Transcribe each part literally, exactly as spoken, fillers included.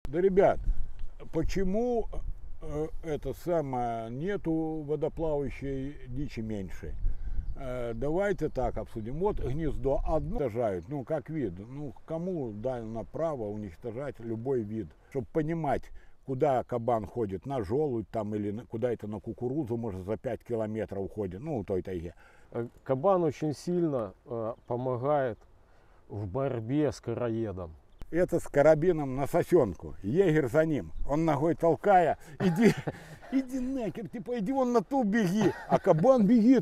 Да, ребят, почему э, это самое, нету водоплавающей дичи меньше? Э, давайте так обсудим. Вот гнездо одно уничтожают, ну как вид. Ну кому дано право уничтожать любой вид? Чтобы понимать, куда кабан ходит, на желудь там или на, куда это на кукурузу, может за пять километров уходит, ну в той тайге. Кабан очень сильно э, помогает в борьбе с короедом. Это с карабином на сосенку. Егерь за ним. Он ногой толкая. Иди, иди нахер, типа иди вон на ту беги. А кабан бегит.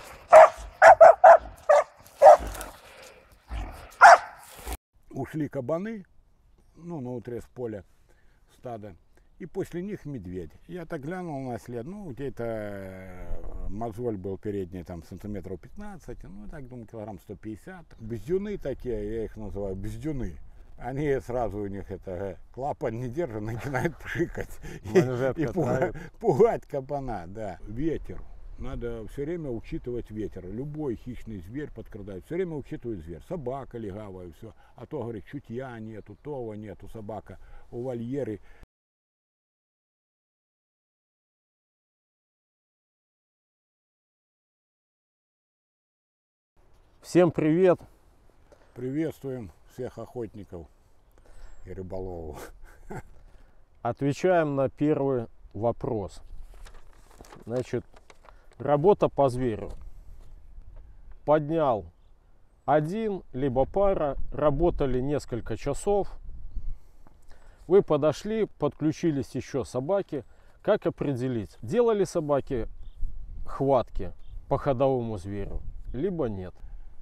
Ушли кабаны, ну, на утрес поля стада. И после них медведь. Я так глянул на след, ну, где-то мозоль был передний, там, сантиметров пятнадцать, ну, так, думаю, килограмм сто пятьдесят. Бздюны такие, я их называю, бздюны. Они сразу, у них это клапан не держит, начинают пшикать и, и пугать, пугать кабана, да. Ветер. Надо все время учитывать ветер. Любой хищный зверь подкрадает. Все время учитывает зверь. Собака легавая, все. А то, говорит, чутья нету, того нету, собака у вольеры. Всем привет! Приветствуем всех охотников и рыболовов. Отвечаем на первый вопрос. Значит, работа по зверю. Поднял один, либо пара, работали несколько часов. Вы подошли, подключились еще собаки. Как определить, делали собаки хватки по ходовому зверю, либо нет?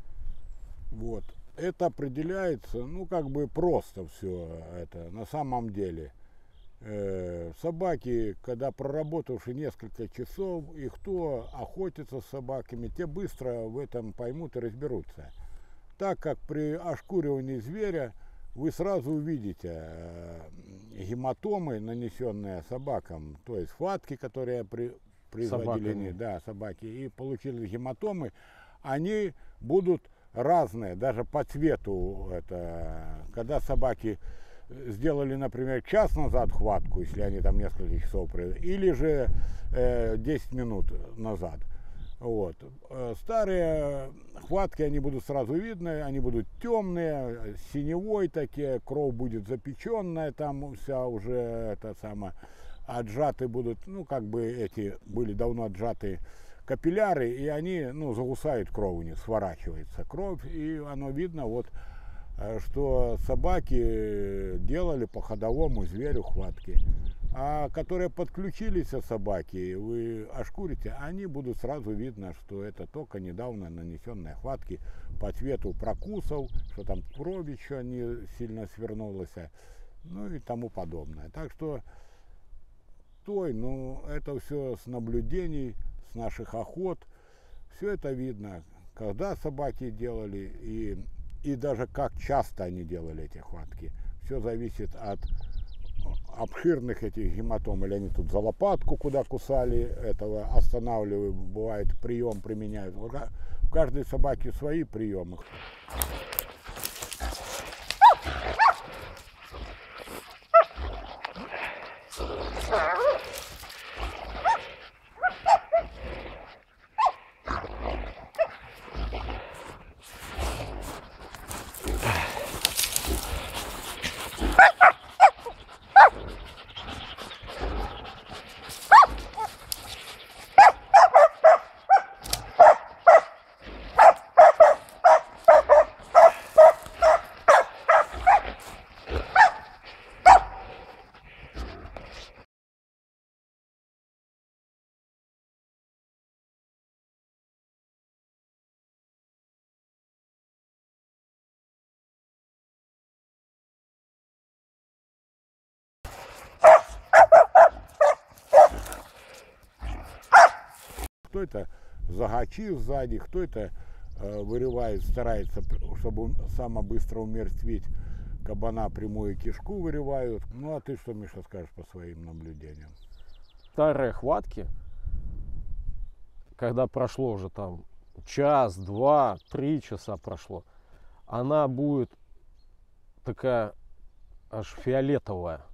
Вот. Это определяется, ну, как бы просто все это на самом деле. Э, собаки, когда проработавши несколько часов, и кто охотится с собаками, те быстро в этом поймут и разберутся. Так как при ошкуривании зверя вы сразу увидите э, гематомы, нанесенные собакам, то есть хватки, которые при, производили они, да, собаки, и получили гематомы, они будут разные, даже по цвету. Это, когда собаки сделали, например, час назад хватку, если они там несколько часов провели, или же э, десять минут назад. Вот. Старые хватки, они будут сразу видны, они будут темные, синевой такие, кровь будет запеченная, там вся уже это самое, отжаты будут, ну как бы эти были давно отжатые капилляры, и они, ну, загусают кровь у них, сворачивается кровь, и оно видно, вот, что собаки делали по ходовому зверю хватки. А которые подключились собаки, вы ошкурите, они будут сразу видно, что это только недавно нанесенные хватки по цвету прокусов, что там кровь еще не сильно свернулась, ну и тому подобное. Так что, той, ну, это все с наблюдений, с наших охот, все это видно, когда собаки делали и, и даже как часто они делали эти хватки. Все зависит от обширных этих гематом, или они тут за лопатку куда кусали, этого останавливают, бывает прием применяют. У каждой собаки свои приемы. Кто это загачи сзади, кто это э, вырывает, старается, чтобы самое быстро умертвить кабана, прямую кишку вырывают. Ну а ты что, Миша, скажешь по своим наблюдениям? Старые хватки, когда прошло уже там час, два, три часа прошло, она будет такая аж фиолетовая.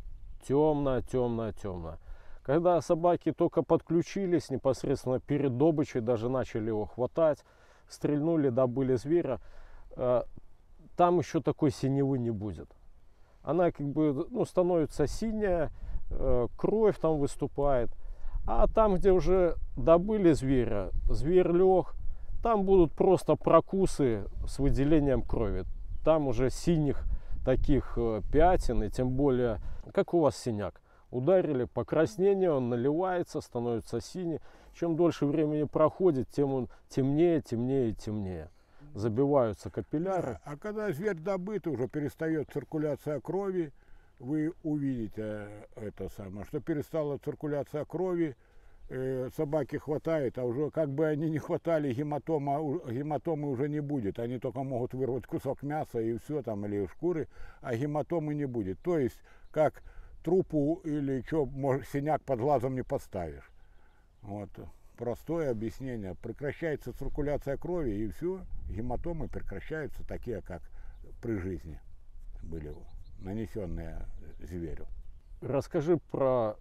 темно, темно, темно. Когда собаки только подключились, непосредственно перед добычей, даже начали его хватать, стрельнули, добыли зверя, э, там еще такой синевы не будет. Она как бы, ну, становится синяя, э, кровь там выступает. А там, где уже добыли зверя, зверь лег, там будут просто прокусы с выделением крови. Там уже синих таких э, пятен, и тем более, как у вас синяк. Ударили, покраснение, он наливается, становится синий. Чем дольше времени проходит, тем он темнее, темнее и темнее. Забиваются капилляры. Да, а когда зверь добыт, уже перестает циркуляция крови, вы увидите это самое, что перестала циркуляция крови, э, собаки хватает, а уже как бы они не хватали, гематома, гематомы уже не будет. Они только могут вырвать кусок мяса и все там, или шкуры, а гематомы не будет. То есть, как трупу или что, может, синяк под глазом не поставишь. Вот. Простое объяснение. Прекращается циркуляция крови, и все, гематомы прекращаются, такие, как при жизни были нанесенные зверю. Расскажи про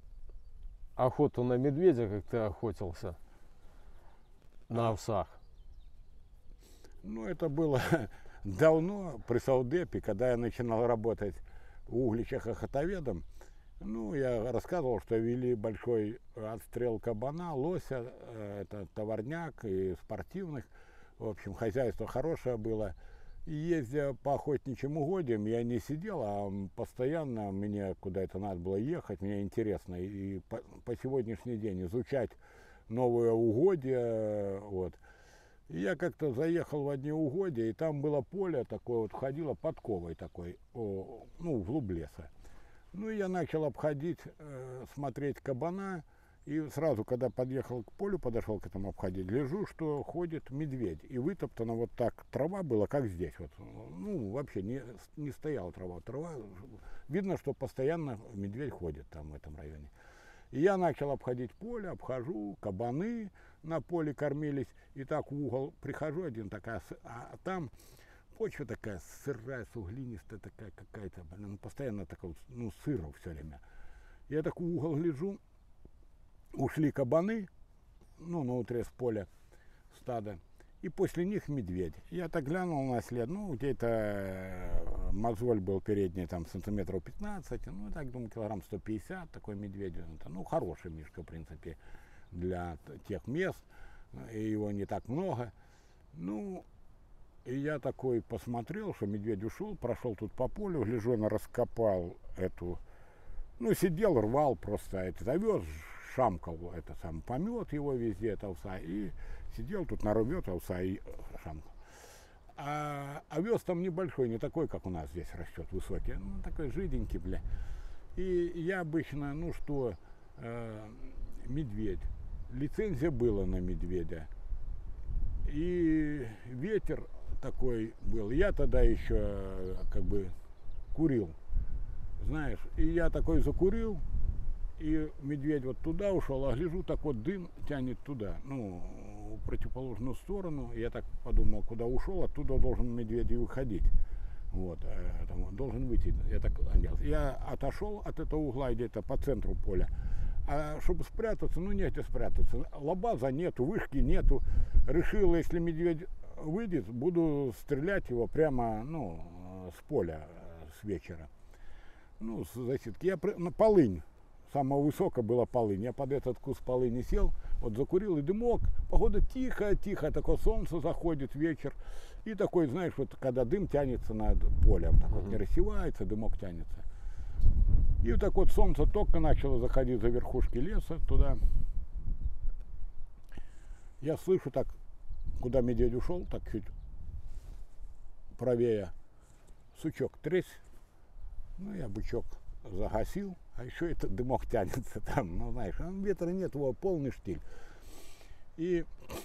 охоту на медведя, как ты охотился на овсах. Ну, это было давно, при Саудепе, когда я начинал работать в Угличах охотоведом. Ну, я рассказывал, что вели большой отстрел кабана, лося, это товарняк и спортивных. В общем, хозяйство хорошее было. И ездя по охотничьим угодьям, я не сидел, а постоянно мне куда-то надо было ехать, мне интересно. И по, по сегодняшний день изучать новые угодья. Вот. И я как-то заехал в одни угодья, и там было поле такое, вот ходило подковой такой, о, ну, вглубь леса. Ну, и я начал обходить, э, смотреть кабана, и сразу, когда подъехал к полю, подошел к этому обходить, гляжу, что ходит медведь. И вытоптана вот так трава была, как здесь. Вот. Ну, вообще не, не стояла трава. Трава, видно, что постоянно медведь ходит там в этом районе. И я начал обходить поле, обхожу, кабаны на поле кормились. И так в угол прихожу один, такая, а там почва такая сырая, суглинистая такая какая-то, блин, постоянно такая, ну, сыро все время. Я так в угол гляжу, ушли кабаны, ну, на утрес поля стада, и после них медведь. Я так глянул на след, ну, где-то мозоль был передний, там, сантиметров пятнадцать, ну, так, думаю, килограмм сто пятьдесят, такой медведь. Ну, хороший мишка, в принципе, для тех мест, и его не так много. Ну, и я такой посмотрел, что медведь ушел, прошел тут по полю, гляжу, он раскопал эту, ну, сидел, рвал просто этот овес, шамкал это сам помет его везде, это овса, и сидел тут, нарвет овса и шамкал. А овес там небольшой, не такой, как у нас здесь растет, высокий, ну, такой жиденький, бля. И я обычно, ну что, э, медведь, лицензия была на медведя, и ветер такой был. Я тогда еще как бы курил, знаешь, и я такой закурил, и медведь вот туда ушел, а гляжу, так вот дым тянет туда, ну, в противоположную сторону. Я так подумал, куда ушел, оттуда должен медведь и выходить. Вот, там, должен выйти. Я так оделся. Я отошел от этого угла где-то по центру поля. А чтобы спрятаться, ну негде спрятаться. Лабаза нету, вышки нету. Решил, если медведь выйдет, буду стрелять его прямо, ну, с поля, с вечера. Ну, с засидки. Я на полынь. Самая высокая была полынь. Я под этот куст полыни сел, вот закурил, и дымок. Погода тихо-тихо, такое солнце заходит, вечер. И такой, знаешь, вот когда дым тянется над полем, так вот не рассевается, дымок тянется. И вот так вот солнце только начало заходить за верхушки леса туда. Я слышу так, куда медведь ушел, так чуть правее, сучок тресь. Ну, я бычок загасил, а еще этот дымок тянется там, ну, знаешь, ветра нет, его полный штиль. И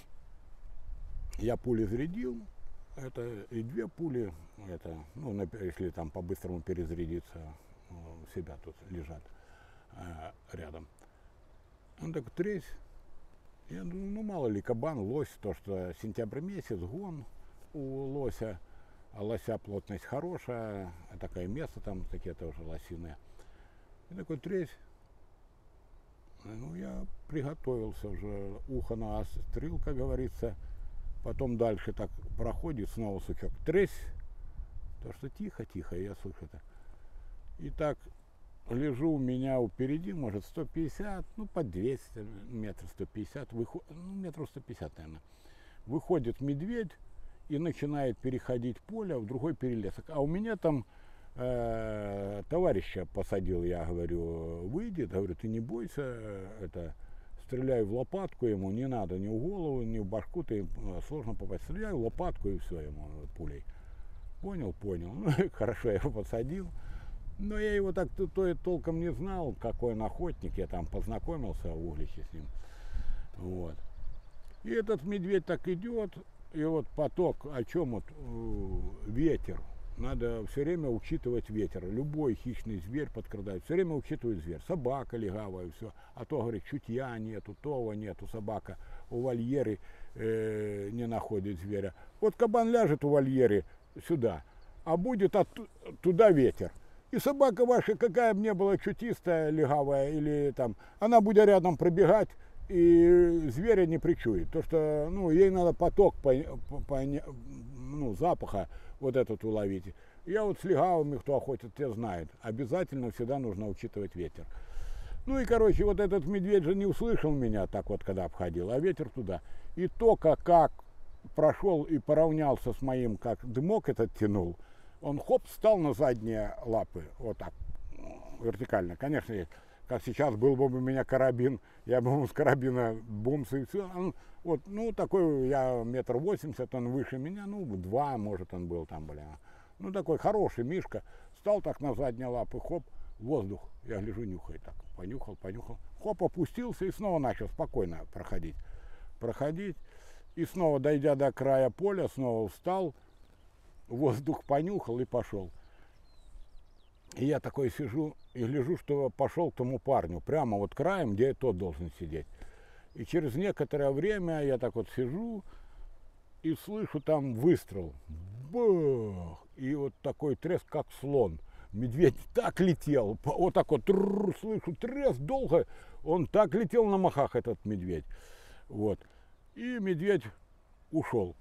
я пули зарядил, это и две пули, это, ну, если там по-быстрому перезарядиться, у себя тут лежат э, рядом. Он так тресь. Я думаю, ну мало ли, кабан, лось, то что сентябрь месяц, гон у лося, а лося плотность хорошая, такое место там, такие тоже лосиные. И такой тресь. Ну, я приготовился уже, ухо наострил, как говорится. Потом дальше так проходит, снова сучок. Тресь. То, что тихо-тихо, я слышу это. И так лежу, у меня впереди, может, сто пятьдесят, ну, по двести, метров сто пятьдесят, выход, ну, метров сто пятьдесят, наверное. Выходит медведь и начинает переходить поле в другой перелесок. А у меня там э, товарища посадил, я говорю, выйдет, говорю, ты не бойся, это, стреляй в лопатку ему, не надо ни в голову, ни в башку, ты сложно попасть, стреляй в лопатку и все ему пулей. Понял, понял, ну, хорошо, я его посадил. Но я его так то, то толком не знал, какой он охотник, я там познакомился в Угличе с ним. Вот. И этот медведь так идет, и вот поток, о чем вот ветер. Надо все время учитывать ветер. Любой хищный зверь подкрадает, все время учитывает зверь. Собака легавая, все. А то, говорит, чутья нету, того нету, собака у вольеры э, не находит зверя. Вот кабан ляжет у вольеры сюда, а будет от, туда ветер. И собака ваша, какая бы ни была чутистая, легавая, или там, она будет рядом пробегать, и зверя не причует. То, что, ну, ей надо поток по, по, ну, запаха вот этот уловить. Я вот с легавыми, кто охотит, те знают. Обязательно всегда нужно учитывать ветер. Ну и, короче, вот этот медведь же не услышал меня так вот, когда обходил, а ветер туда. И только как прошел и поравнялся с моим, как дымок этот тянул, он хоп, встал на задние лапы, вот так, вертикально. Конечно, как сейчас был бы у меня карабин, я бы ему с карабина бумс и все. Он, вот, ну, такой, я метр восемьдесят, он выше меня, ну, два, может, он был там, блин. Ну, такой хороший мишка, встал так на задние лапы, хоп, воздух. Я гляжу, нюхает так, понюхал, понюхал. Хоп, опустился и снова начал спокойно проходить. Проходить. И снова, дойдя до края поля, снова встал, воздух понюхал и пошел. И я такой сижу и гляжу, что пошел к тому парню, прямо вот краем, где тот должен сидеть. И через некоторое время я так вот сижу и слышу там выстрел. Бах! И вот такой треск, как слон. Медведь так летел, вот так вот, трррр, слышу треск долго, он так летел на махах, этот медведь. Вот. И медведь ушел.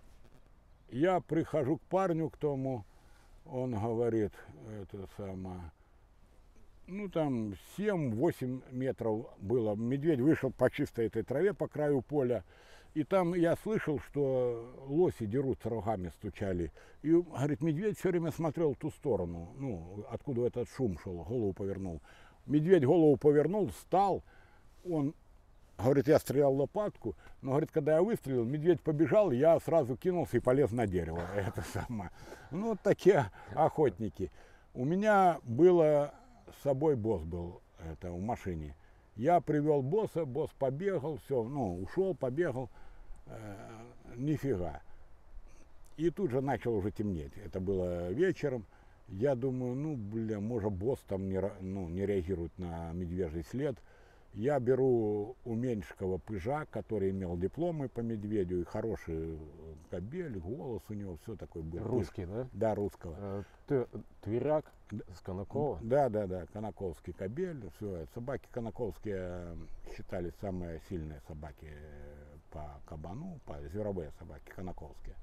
Я прихожу к парню, к тому, он говорит, это самое, ну там семь-восемь метров было. Медведь вышел по чистой этой траве по краю поля. И там я слышал, что лоси дерутся, рогами стучали. И, говорит, медведь все время смотрел в ту сторону, ну, откуда этот шум шел, голову повернул. Медведь голову повернул, встал, он, говорит, я стрелял в лопатку, но, говорит, когда я выстрелил, медведь побежал, я сразу кинулся и полез на дерево. Это самое. Ну, вот такие охотники. У меня было с собой босс был это, в машине. Я привел босса, босс побегал, все, ну, ушел, побегал, э, нифига. И тут же начало уже темнеть. Это было вечером. Я думаю, ну, бля, может, босс там не, ну, не реагирует на медвежий след. Я беру у Меньшикова пыжа, который имел дипломы по медведю, и хороший кобель, голос у него, все такое было. Русский, да? Да, русского. Ты Тверяк с Конакова? Да, да, да, конаковский кобель, все. Собаки конаковские считались самые сильные собаки по кабану, по зверовые собаки конаковские.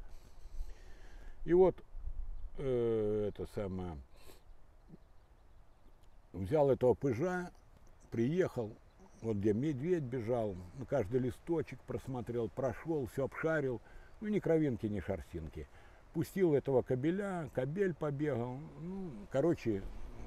И вот э, это самое, взял этого пыжа, приехал, вот где медведь бежал, ну, каждый листочек просмотрел, прошел, все обшарил, ну, ни кровинки, ни шерстинки. Пустил этого кобеля, кобель побегал, ну, короче,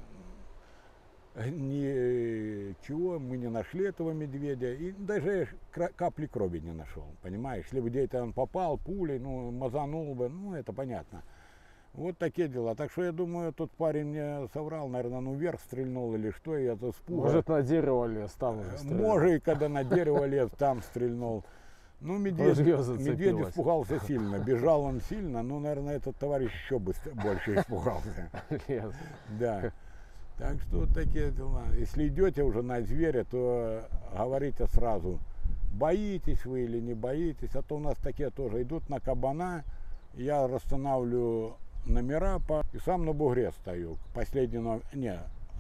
ничего, мы не нашли этого медведя, и даже капли крови не нашел, понимаешь, если бы где-то он попал пулей, ну, мазанул бы, ну, это понятно. Вот такие дела. Так что я думаю, тот парень мне соврал, наверное, ну вверх стрельнул или что, и это испуга. Может, на дерево лез, там уже стрельнул. Может, и когда на дерево лез, там стрельнул. Ну, медведь, медведь испугался сильно, бежал он сильно, ну, наверное, этот товарищ еще быстрее, больше испугался. Да. Так что вот такие дела. Если идете уже на зверя, то говорите сразу, боитесь вы или не боитесь, а то у нас такие тоже идут на кабана, я расстанавливаю номера по... и сам на бугре стою. Последний номер, не,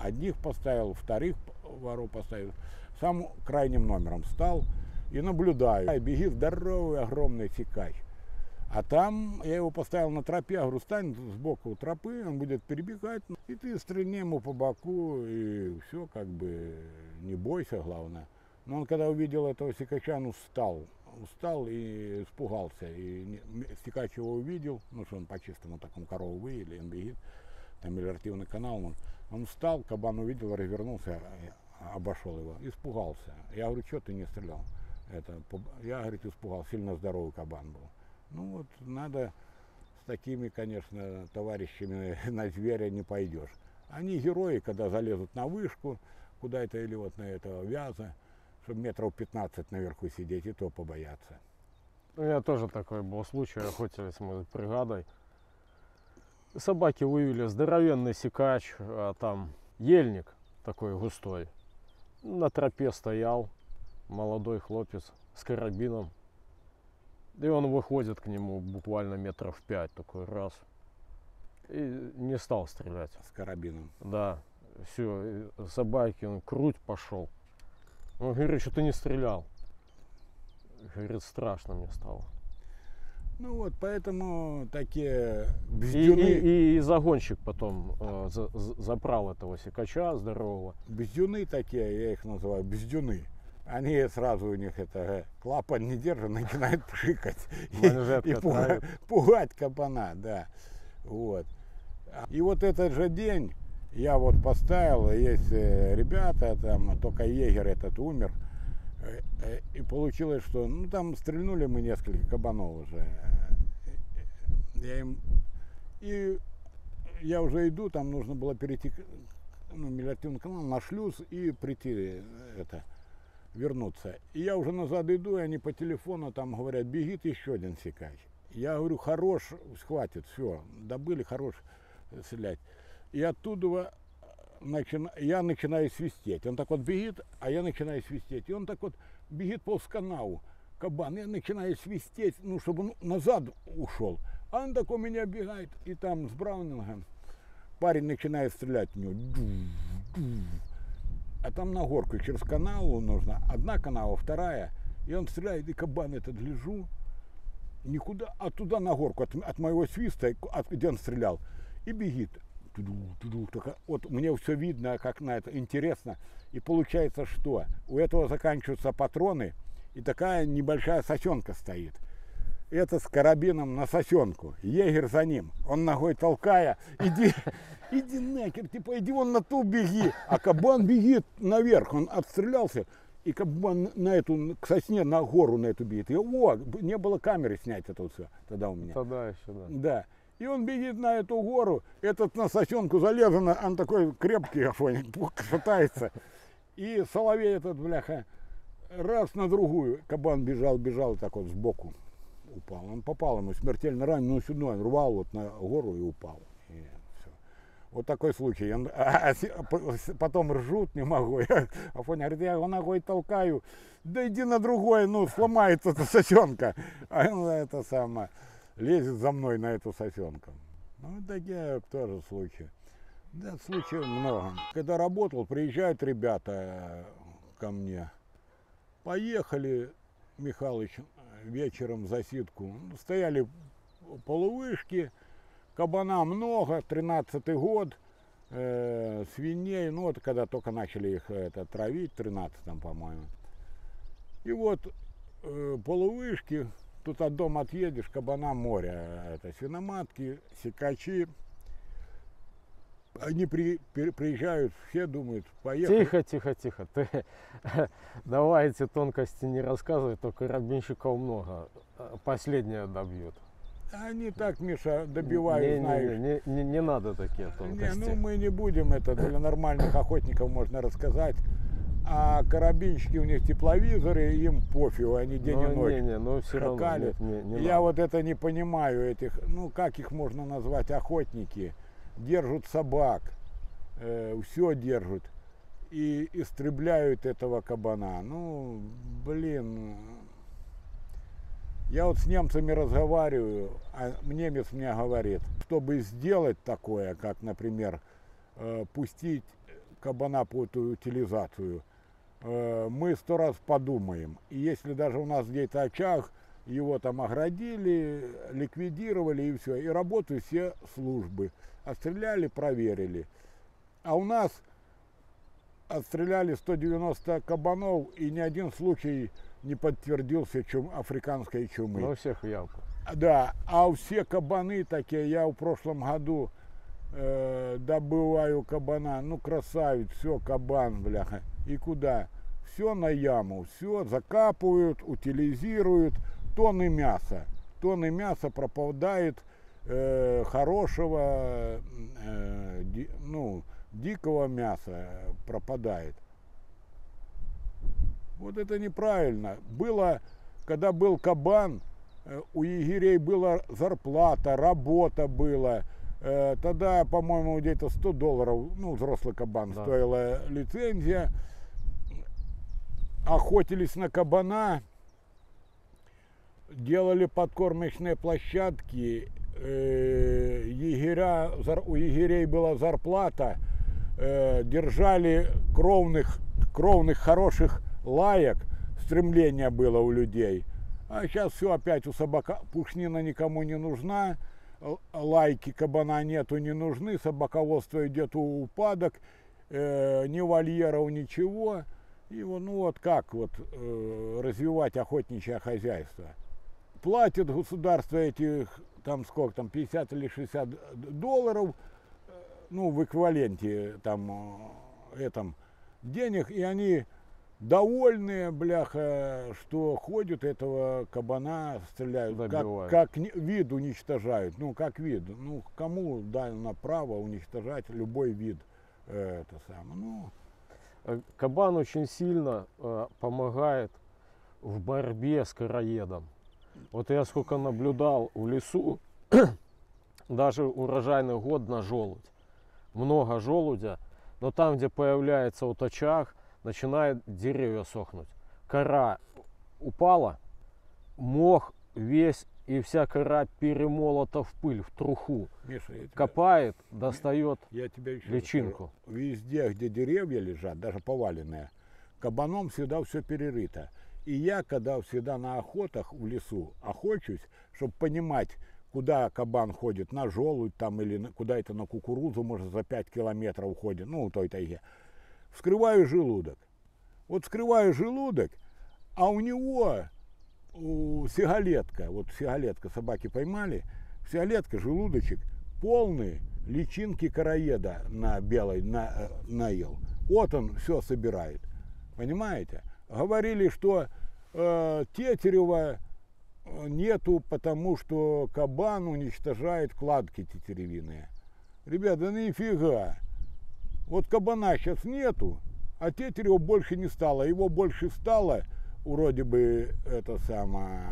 одних поставил, вторых воров поставил. Сам крайним номером стал и наблюдаю. Беги здоровый, огромный сикач. А там я его поставил на тропе, я говорю, стань сбоку тропы, он будет перебегать, и ты стрельни ему по боку, и все, как бы, не бойся, главное. Но он, когда увидел этого сикача, он устал, устал и испугался. И сикач его увидел, ну что он по чистому такому корову выели, он бегит, там мелиоративный канал, он, он встал, кабан увидел, развернулся, обошел его, испугался. Я говорю, что ты не стрелял? Это, я, говорит, испугал, сильно здоровый кабан был. Ну вот, надо с такими, конечно, товарищами на зверя не пойдешь. Они герои, когда залезут на вышку куда-то или вот на этого вяза, чтобы метров пятнадцать наверху сидеть, и то побояться. У меня тоже такой был случай, охотились мы с бригадой. Собаки вывели здоровенный сикач, а там ельник такой густой. На тропе стоял молодой хлопец с карабином. И он выходит к нему буквально метров пять, такой раз. И не стал стрелять. С карабином. Да, все, собаки, он круть пошел. Он говорит, что ты не стрелял. Говорит, страшно мне стало. Ну вот, поэтому такие И, бздюны... и, и, и загонщик потом э, за, за, забрал этого сикача здорового. Бздюны такие, я их называю, бздюны. Они сразу, у них это клапан не держат, начинают пшикать и, и пугать, пугать кабана, да. Вот. И вот этот же день я вот поставил, есть ребята, там только егерь этот умер, и получилось, что, ну там стрельнули мы несколько кабанов уже. Я им, и я уже иду, там нужно было перейти, ну, мелиоративный канал на шлюз и прийти это. вернуться. И я уже назад иду, и они по телефону там говорят, бегит еще один сикач. Я говорю, хорош, хватит, все, добыли, хорош стрелять. И оттуда начина... я начинаю свистеть. Он так вот бегит, а я начинаю свистеть. И он так вот бегит по канаву, кабан. Я начинаю свистеть, ну, чтобы он назад ушел. А он так у меня бегает, и там с Браунингом парень начинает стрелять в него. А там на горку через канаву нужно. Одна канава, вторая. И он стреляет, и кабан этот лежу. Никуда, а туда на горку, от, от моего свиста, от, где он стрелял. И бегит. Туду, туду, только, вот мне все видно, как на это интересно. И получается, что у этого заканчиваются патроны, и такая небольшая сосенка стоит. Это с карабином на сосенку. Егерь за ним. Он ногой толкая. Иди, иди нахер, типа, иди вон на ту беги. А кабан бегит наверх. Он отстрелялся. И кабан на эту, к сосне, на гору на эту бегит. И, о, не было камеры снять это все тогда у меня. Тогда еще, да. Да. И он бегит на эту гору. Этот на сосенку залезан. Он такой крепкий, шатается. И соловей этот, бляха, раз на другую. Кабан бежал, бежал так вот сбоку. Упал. Он попал ему смертельно ранен, но сюда он рвал вот на гору и упал. И все. Вот такой случай. Он, а, а, потом ржут, не могу. Афоня говорит, я его ногой толкаю. Да иди на другой, ну сломается эта сосенка. А он это самое лезет за мной на эту сосенку. Ну такие тоже случаи. Да, случаев много. Когда работал, приезжают ребята ко мне. Поехали, Михалыч, вечером в засидку. Стояли полувышки, кабана много, тринадцатый год, э, свиней, ну вот когда только начали их это, травить, тринадцатом, по-моему. И вот э, полувышки, тут от дома отъедешь, кабана море, это свиноматки, сикачи. Они при, при, приезжают, все думают, поехали. Тихо, тихо, тихо. Ты давай эти тонкости не рассказывай, только карабинщиков много. Последнее добьют. Они так, Миша, добивают, не, знаешь. Не, не, не, не надо такие тонкости. Не, ну мы не будем, это для нормальных охотников можно рассказать. А карабинщики, у них тепловизоры, им пофигу, они день но, и ночь не, не, но все шакалят. Равно, не, не, не Я надо. вот это не понимаю, этих, ну как их можно назвать, охотники. Держат собак, э, все держат и истребляют этого кабана. Ну, блин, я вот с немцами разговариваю, а немец мне говорит, чтобы сделать такое, как, например, э, пустить кабана по эту утилизацию, э, мы сто раз подумаем. И если даже у нас где-то очаг, его там оградили, ликвидировали и все. И работают все службы. Отстреляли, проверили. А у нас отстреляли сто девяносто кабанов, и ни один случай не подтвердился чум, африканской чумы. Но у всех в ямку. Да, а все кабаны такие, я в прошлом году э, добываю кабана, ну красавец, все, кабан, бляха. И куда? Все на яму, все закапывают, утилизируют, тонны мяса. Тонны мяса пропадает э, хорошего, э, ди, ну, дикого мяса пропадает. Вот это неправильно. Было, когда был кабан, у егерей была зарплата, работа была. Тогда, по-моему, где-то сто долларов, ну, взрослый кабан, да, стоила лицензия. Охотились на кабана, делали подкормочные площадки. Егеря, у егерей была зарплата, держали кровных, кровных хороших лаек, стремление было у людей. А сейчас все опять у собака, пушнина никому не нужна, лайки кабана нету, не нужны, собаководство идет в упадок, э, ни вольеров, ничего. И вот, ну вот как вот э, развивать охотничье хозяйство? Платит государство этих, там сколько там, пятьдесят или шестьдесят долларов, ну в эквиваленте там этом денег, и они довольные, бляха, что ходят этого кабана, стреляют, как, как вид уничтожают, ну как вид, ну кому дано право уничтожать любой вид, э, это самое, ну. Кабан очень сильно э, помогает в борьбе с короедом. Вот я сколько наблюдал в лесу, даже урожайный год на желудь, много желудя, но там, где появляется вот очаг, начинает деревья сохнуть. Кора упала, мох весь и вся кора перемолота в пыль, в труху. Миша, я тебя, копает, достает я тебя еще личинку. Скажу, везде, где деревья лежат, даже поваленные, кабаном всегда все перерыто. И я, когда всегда на охотах в лесу охочусь, чтобы понимать, куда кабан ходит, на желудь там или куда это на кукурузу, может, за пять километров уходит, ну, в той тайге. Вскрываю желудок. Вот вскрываю желудок, а у него у, сигалетка, вот сигалетка собаки поймали, сигалетка, желудочек, полный личинки короеда на белой на, наел. Вот он все собирает. Понимаете? Говорили, что э, тетерева нету, потому что кабан уничтожает кладки тетеревиные. Ребята, нифига. Вот кабана сейчас нету, а тетерева больше не стало. Его больше стало, вроде бы, это самое.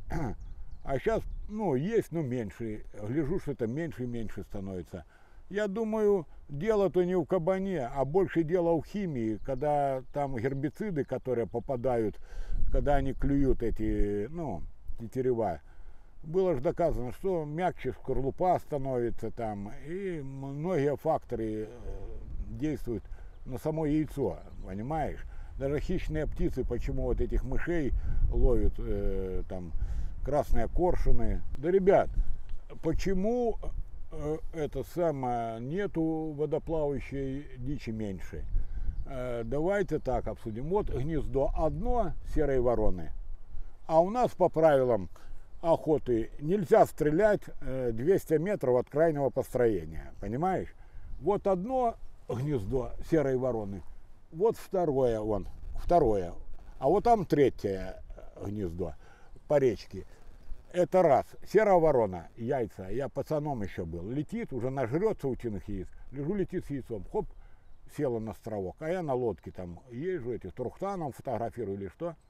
А сейчас, ну, есть, но меньше. Гляжу, что это меньше и меньше становится. Я думаю, дело-то не в кабане, а больше дело в химии, когда там гербициды, которые попадают, когда они клюют эти, ну, тетерева. Было же доказано, что мягче скорлупа становится там, и многие факторы действуют на само яйцо, понимаешь? Даже хищные птицы, почему вот этих мышей ловят, э, там, красные коршуны. Да, ребят, почему э, это самое, нету водоплавающей дичи меньше? Э, давайте так обсудим. Вот гнездо одно серой вороны, а у нас по правилам охоты нельзя стрелять э, двести метров от крайнего построения, понимаешь? Вот одно гнездо серой вороны, вот второе вон, второе, а вот там третье гнездо по речке. Это раз. Серая ворона, яйца, я пацаном еще был, летит, уже нажрется утиных яиц, лежу, летит с яйцом, хоп, села на островок, а я на лодке там езжу, этих трухтаном фотографирую или что,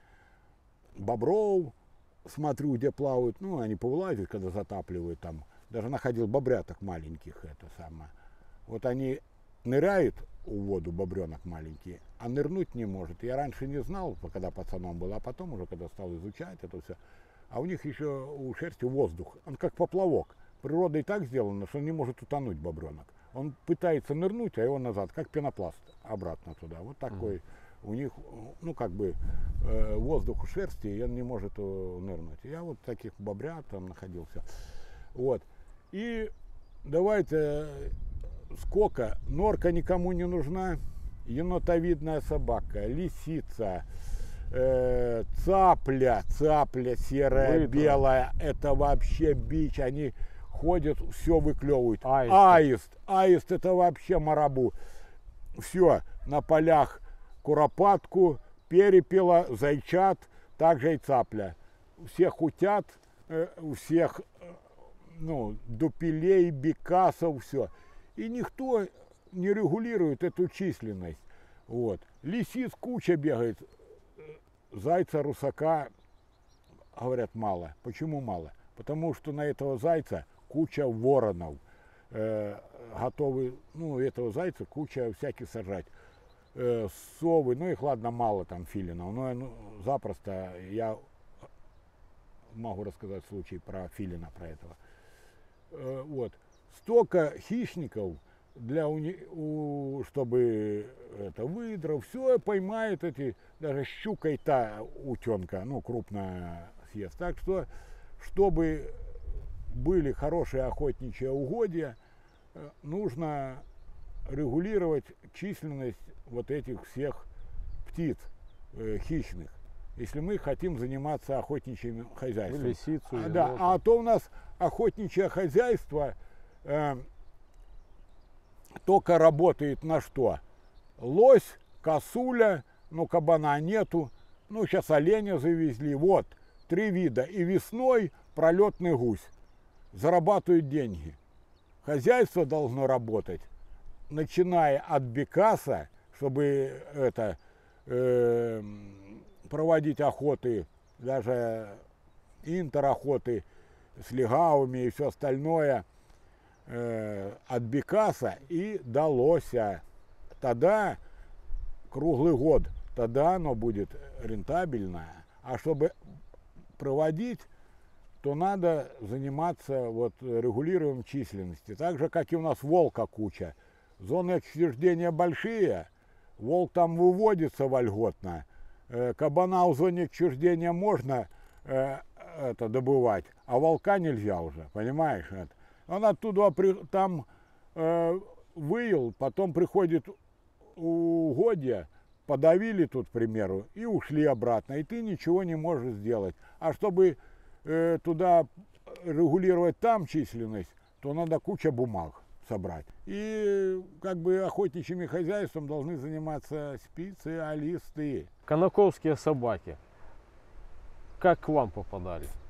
бобров смотрю, где плавают, ну, они повылазят, когда затапливают там, даже находил бобряток маленьких, это самое, вот они ныряют в воду, бобренок маленький, а нырнуть не может. Я раньше не знал, когда пацаном был, а потом уже, когда стал изучать это все, а у них еще у шерсти воздух, он как поплавок. Природой так сделано, что он не может утонуть, бобренок. Он пытается нырнуть, а его назад, как пенопласт, обратно туда. Вот такой у них, ну как бы э, воздух у шерсти, и он не может э, нырнуть. Я вот таких бобрят там находился. Вот. И давайте сколько, норка никому не нужна, енотовидная собака, лисица, э, цапля, цапля серая, Выдра. белая, это вообще бич, они ходят, все выклевывают. Аист. Аист, аист это вообще марабу. Все, на полях куропатку, перепела, зайчат, также и цапля. У всех утят, э, у всех э, ну, дупелей, бекасов, все. И никто не регулирует эту численность. Вот. Лисиц куча бегает, зайца, русака, говорят, мало. Почему мало? Потому что на этого зайца куча воронов. Э, готовы, ну, этого зайца куча всяких сажать. Э, совы, ну их ладно мало там филинов, но ну, запросто я могу рассказать случай про филина, про этого. Э, вот. Столько хищников, для уни... у... чтобы это выдра, все поймает эти, даже щука и та утенка, ну крупная съест. Так что, чтобы были хорошие охотничьи угодья, нужно регулировать численность вот этих всех птиц э, хищных, если мы хотим заниматься охотничьим хозяйством. Лисицу, а, да, а то у нас охотничье хозяйство э, только работает на что? Лось, косуля, ну кабана нету, ну сейчас оленя завезли, вот, три вида. И весной пролетный гусь. Зарабатывают деньги. Хозяйство должно работать, начиная от бекаса, чтобы это, э, проводить охоты, даже интерохоты с легавыми и все остальное, э, от бекаса и до лося. Тогда круглый год, тогда оно будет рентабельное. А чтобы проводить, то надо заниматься вот регулированием численности. Так же, как и у нас волка куча. Зоны отчуждения большие, волк там выводится вольготно. Э, кабана в зоне отчуждения можно э, это добывать, а волка нельзя уже, понимаешь? Это. Он оттуда при, там э, выел, потом приходит угодья, подавили тут, к примеру, и ушли обратно, и ты ничего не можешь сделать. А чтобы э, туда регулировать там численность, то надо куча бумаг собрать. И как бы охотничьим хозяйством должны заниматься специалисты. Конаковские собаки, как к вам попадали?